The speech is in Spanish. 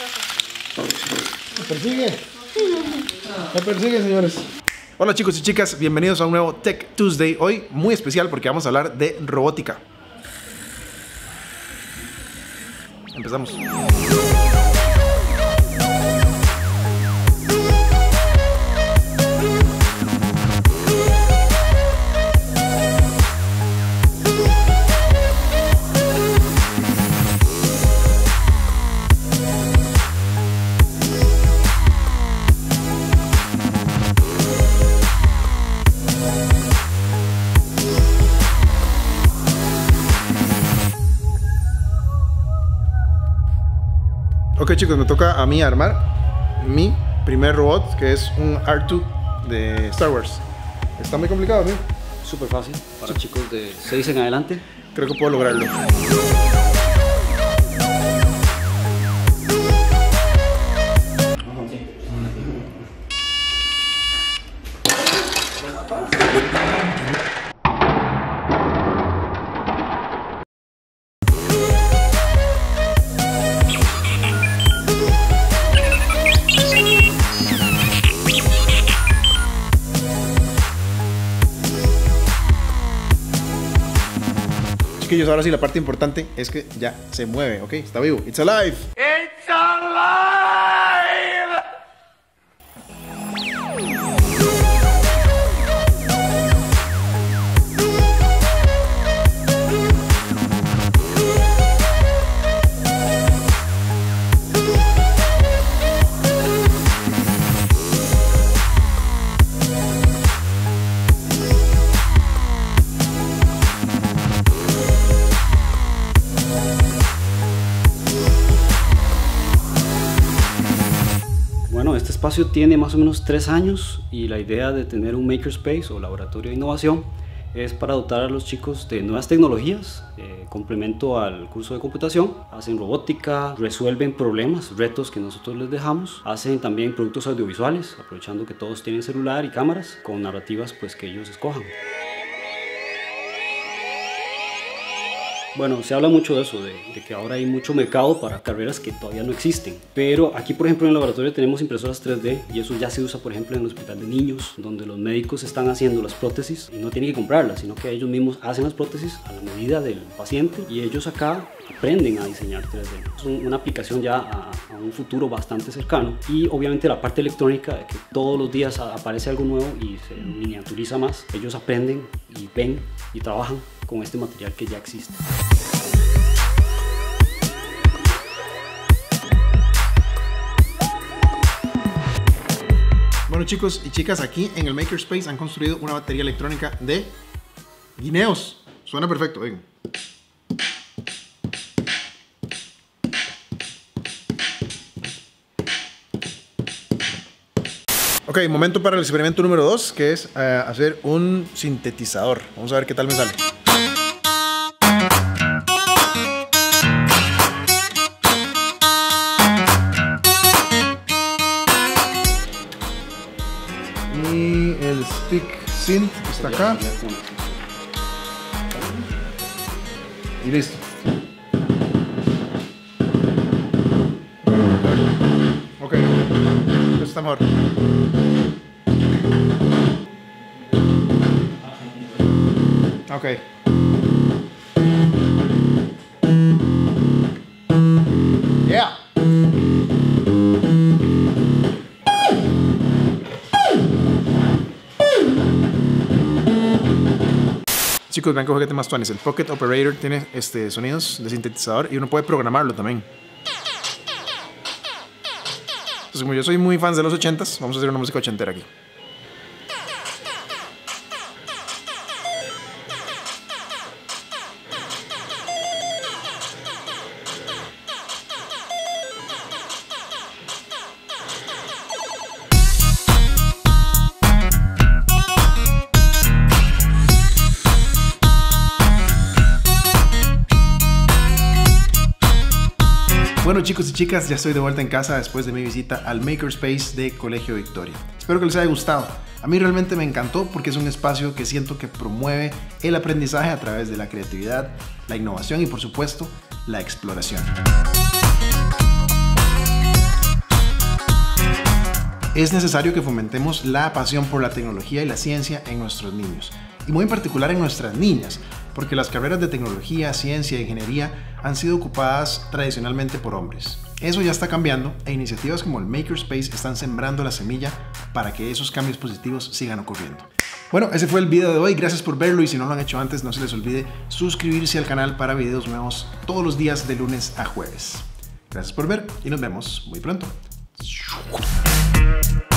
¿Me persigue? ¿Me persigue, señores? Hola chicos y chicas, bienvenidos a un nuevo Tech Tuesday. Hoy muy especial porque vamos a hablar de robótica. Empezamos. Ok chicos, me toca a mí armar mi primer robot, que es un R2 de Star Wars. Está muy complicado, amigo. Súper fácil, para chicos de 6 en adelante. Creo que puedo lograrlo. Chiquillos, ahora sí la parte importante es que ya se mueve, ¿ok? Está vivo. It's alive. It's alive. Este espacio tiene más o menos 3 años y la idea de tener un makerspace o laboratorio de innovación es para dotar a los chicos de nuevas tecnologías, complemento al curso de computación. Hacen robótica, resuelven problemas, retos que nosotros les dejamos, hacen también productos audiovisuales, aprovechando que todos tienen celular y cámaras, con narrativas pues que ellos escojan. Bueno, se habla mucho de eso, de que ahora hay mucho mercado para carreras que todavía no existen. Pero aquí, por ejemplo, en el laboratorio tenemos impresoras 3D y eso ya se usa, por ejemplo, en el hospital de niños, donde los médicos están haciendo las prótesis y no tienen que comprarlas, sino que ellos mismos hacen las prótesis a la medida del paciente y ellos acá aprenden a diseñar 3D. Es una aplicación ya a un futuro bastante cercano y obviamente la parte electrónica, de que todos los días aparece algo nuevo y se miniaturiza más. Ellos aprenden y ven y trabajan con este material que ya existe. Bueno chicos y chicas, aquí en el Makerspace han construido una batería electrónica de guineos. Suena perfecto, oigan. Ok, momento para el experimento número 2, que es hacer un sintetizador. Vamos a ver qué tal me sale. Y el stick synth está acá. Y listo. Ok, esto está mejor. Ok. Yeah. Chicos, vean qué juguete más tuanis. El Pocket Operator tiene sonidos de sintetizador y uno puede programarlo también. Entonces, como yo soy muy fan de los 80s, vamos a hacer una música ochentera aquí. Bueno chicos y chicas, ya estoy de vuelta en casa después de mi visita al Makerspace de Colegio Victoria. Espero que les haya gustado. A mí realmente me encantó porque es un espacio que siento que promueve el aprendizaje a través de la creatividad, la innovación y por supuesto la exploración. Es necesario que fomentemos la pasión por la tecnología y la ciencia en nuestros niños, y muy en particular en nuestras niñas, porque las carreras de tecnología, ciencia e ingeniería han sido ocupadas tradicionalmente por hombres. Eso ya está cambiando e iniciativas como el Makerspace están sembrando la semilla para que esos cambios positivos sigan ocurriendo. Bueno, ese fue el video de hoy, gracias por verlo y si no lo han hecho antes no se les olvide suscribirse al canal para videos nuevos todos los días de lunes a jueves. Gracias por ver y nos vemos muy pronto.